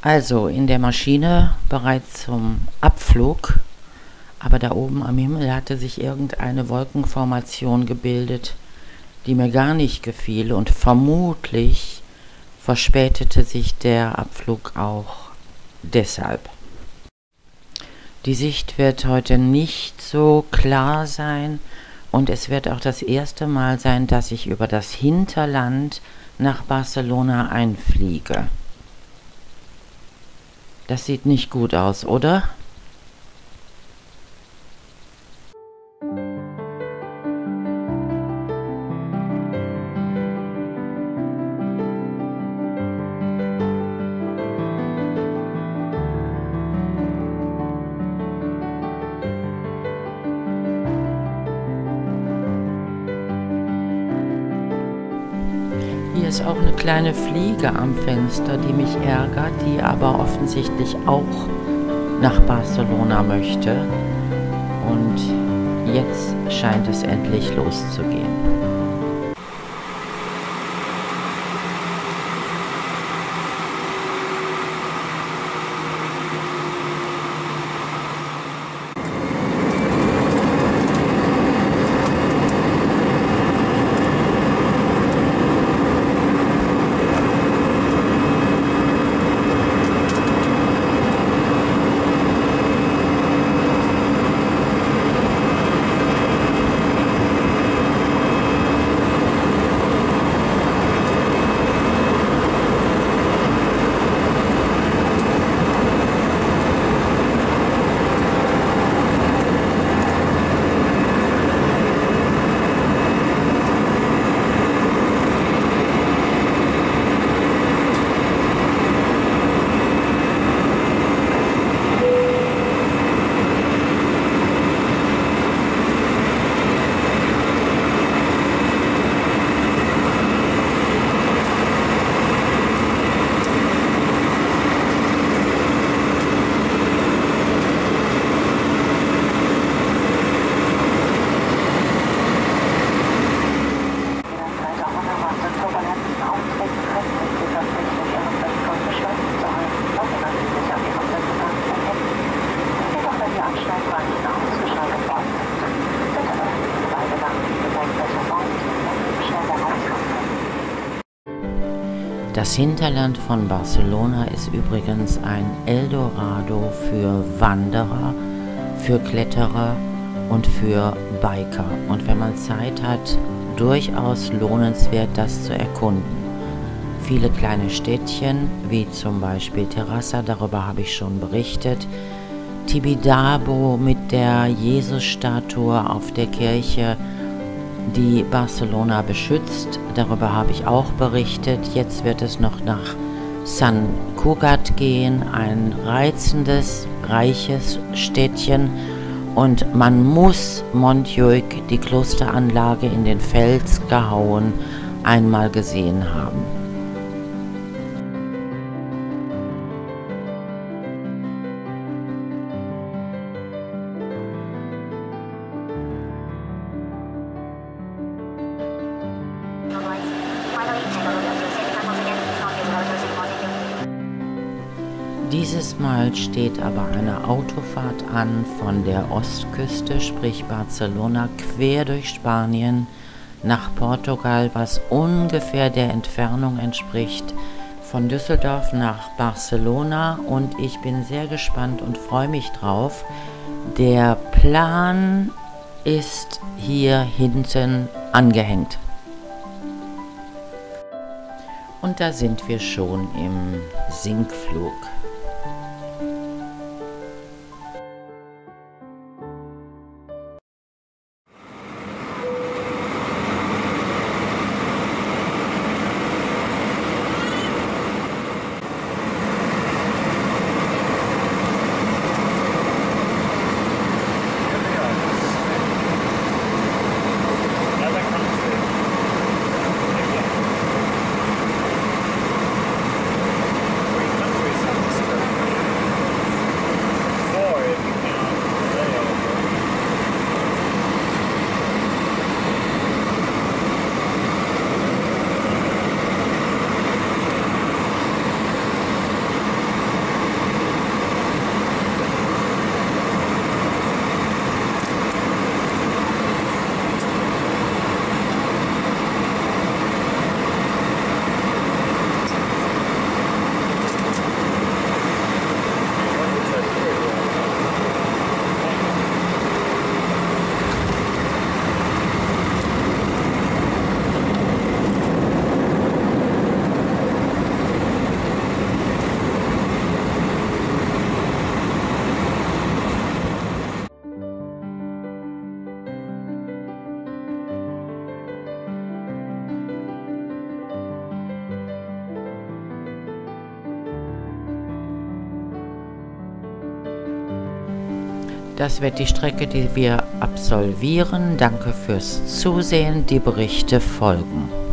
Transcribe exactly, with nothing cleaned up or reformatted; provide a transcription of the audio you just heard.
Also in der Maschine bereit zum Abflug, aber da oben am Himmel hatte sich irgendeine Wolkenformation gebildet, die mir gar nicht gefiel, und vermutlich verspätete sich der Abflug auch deshalb. Die Sicht wird heute nicht so klar sein und es wird auch das erste Mal sein, dass ich über das Hinterland nach Barcelona einfliege. Das sieht nicht gut aus, oder? Hier ist auch eine kleine Fliege am Fenster, die mich ärgert, die aber offensichtlich auch nach Barcelona möchte. Und jetzt scheint es endlich loszugehen. Das Hinterland von Barcelona ist übrigens ein Eldorado für Wanderer, für Kletterer und für Biker. Und wenn man Zeit hat, durchaus lohnenswert, das zu erkunden. Viele kleine Städtchen, wie zum Beispiel Terrassa, darüber habe ich schon berichtet. Tibidabo mit der Jesusstatue auf der Kirche, die Barcelona beschützt. Darüber habe ich auch berichtet. Jetzt wird es noch nach Sant Cugat gehen, ein reizendes, reiches Städtchen. Und man muss Montjuïc, die Klosteranlage in den Fels gehauen, einmal gesehen haben. Dieses Mal steht aber eine Autofahrt an von der Ostküste, sprich Barcelona, quer durch Spanien nach Portugal, was ungefähr der Entfernung entspricht von Düsseldorf nach Barcelona. Und ich bin sehr gespannt und freue mich drauf. Der Plan ist hier hinten angehängt. Und da sind wir schon im Sinkflug. Das wird die Strecke, die wir absolvieren. Danke fürs Zusehen. Die Berichte folgen.